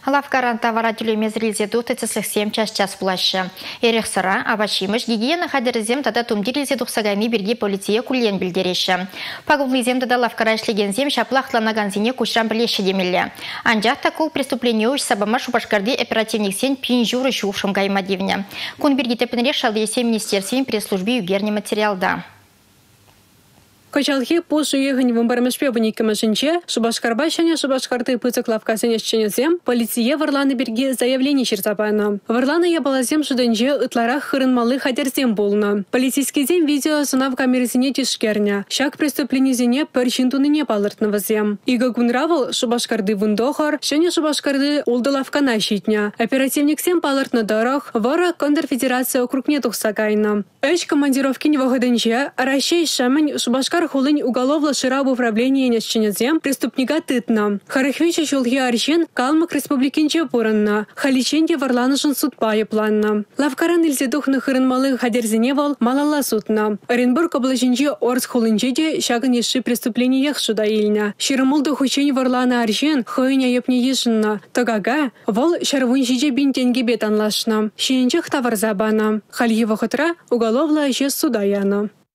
Лавкаран товара тюлемезрилзе тухтыцыслых 7 час булашы. Эрех сыра, авачимыш, гигиена хадерзем тада тумдирилзе тухсагами берге полиция кулен билдереші. Пагуллызем тада лавкара ишлегензем шаплахланаган зене кучран білеші демелі. Анжақ такул преступление уж сабама шубашкарды оперативник сен пин журы шувшым гаймадивне. Кун берге тепенре шалдесе министерствен пресс-службе югерне материалда. Качалхи по суегань в бармешпебани камашинче, Шубашкарба шаня Шубашкарты пыцак лавкасеня зем, полиция Варланы берге заявление чертапана. Варланы я балазем шуданче ытларах хырын малы хадерзем болна. Полицейский зем видео сунав камерзине тишкерня. Шак преступление зене перчинтуныне палыртного зем. Иго гунравал Шубашкарды вундохар, шаня Шубашкарды улды лавкана щитня. Оперативник зем палыртна дорог, вора контрфедерация округне тухсакайна. Эч командировки не выходенче, а ращей шамань Шубашкар хулынь уголовла ширабу управления несченезем преступника тытна. Харахвича чулхи арщен калмак республикинче поранна. Халиченде варланышын судпае планна. Лавкаран илзедух хырын малы хадерзеневал малала сутна. Оренбург облаченче орс хулынчеде шагын еши преступлениях шуда ильня. Ширамулды хучень варлана арщен хойня епне ешынна. Тагага вол шарвунчеде бинтенге бет анлашна. Шиенчех тавар забана. Хальева хытра уголовла еше судаяна.